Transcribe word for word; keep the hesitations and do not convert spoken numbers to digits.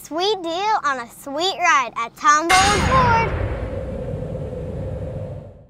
sweet deal on a sweet ride at Tom Bowling Ford.